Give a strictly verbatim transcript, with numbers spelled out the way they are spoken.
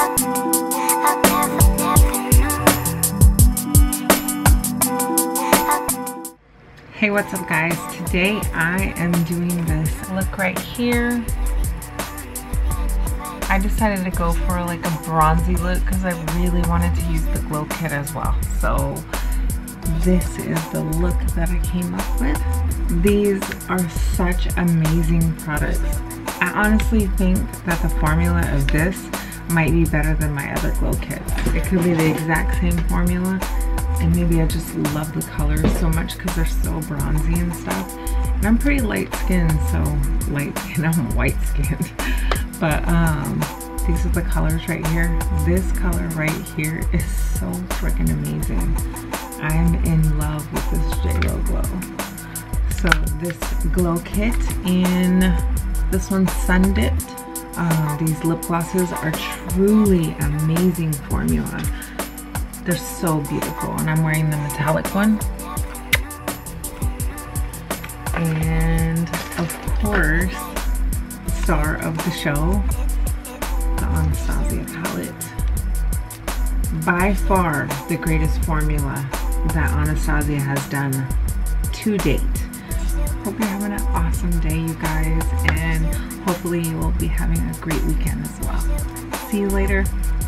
Hey, what's up guys? Today I am doing this look right here. I decided to go for like a bronzy look because I really wanted to use the glow kit as well. So this is the look that I came up with. These are such amazing products. I honestly think that the formula of this might be better than my other glow kits. It could be the exact same formula, and maybe I just love the colors so much because they're so bronzy and stuff. And I'm pretty light skinned, so light skinned, I'm white skinned. But um, these are the colors right here. This color right here is so freaking amazing. I'm in love with this J Lo Glow. So this glow kit in this one's Sun Dipped. Uh, these lip glosses are truly amazing formula. They're so beautiful, and I'm wearing the metallic one. And of course, the star of the show, the Anastasia palette. By far the greatest formula that Anastasia has done to date. Hope you're having an awesome day, you guys, and hopefully you will be having a great weekend as well. See you later.